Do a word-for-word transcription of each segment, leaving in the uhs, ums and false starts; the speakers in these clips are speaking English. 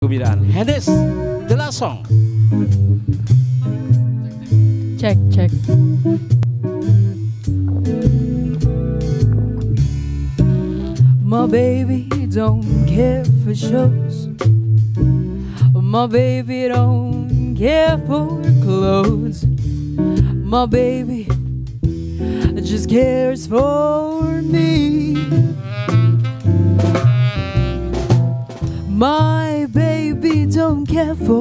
Gumiran, Hendes, The Last Song. Cek, cek. My baby don't care for shows. My baby don't care for clothes. My baby just cares for me. My baby don't care for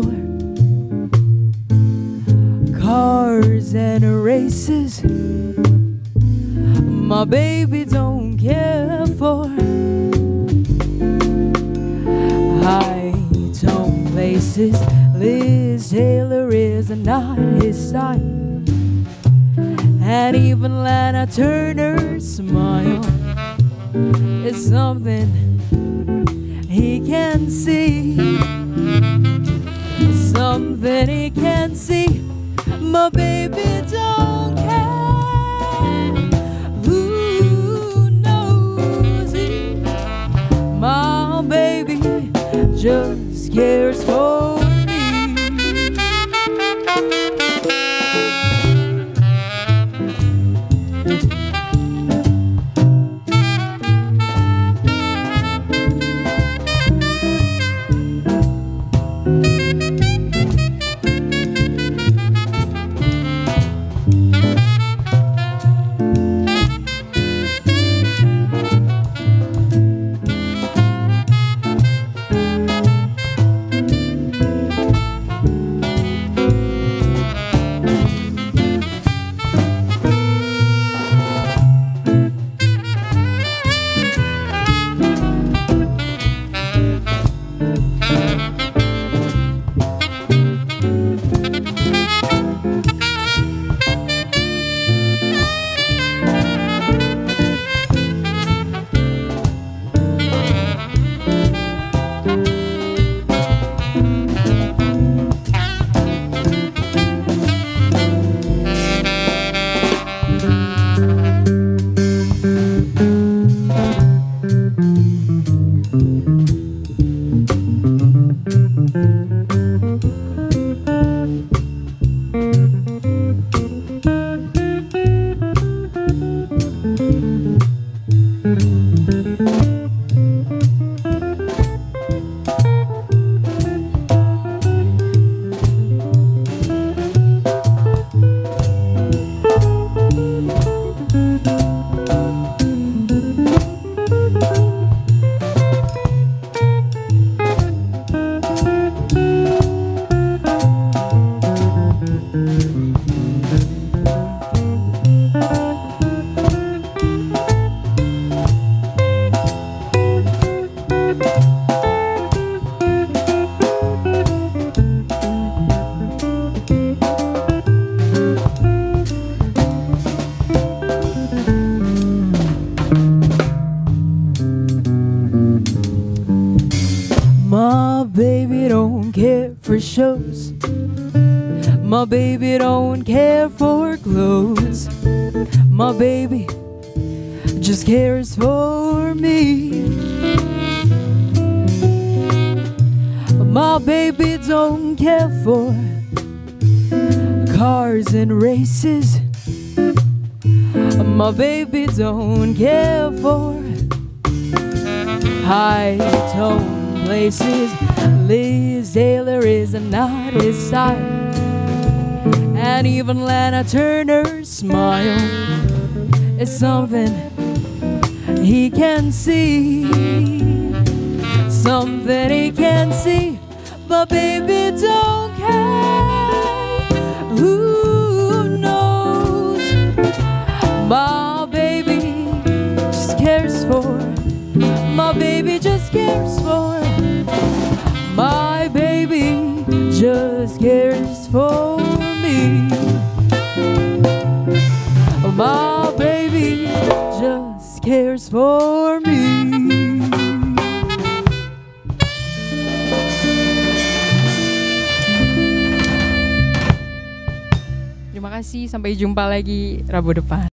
cars and races. My baby don't care for high-tone places. Liz Taylor is not his style, and even Lana Turner's smile is something he can see, something he can see. My baby don't care who knows it. My baby just cares for me. My baby don't care for shows. My baby don't care for clothes. My baby just cares for me. My baby don't care for cars and races. My baby don't care for high-tone places. Liz Taylor is not his style, and even Lana Turner's smile is something he can see, something he can see. But baby don't care who knows. My baby just cares for, my baby just cares for, my baby just cares for me. My baby just cares for me. Terima kasih, sampai jumpa lagi Rabu depan.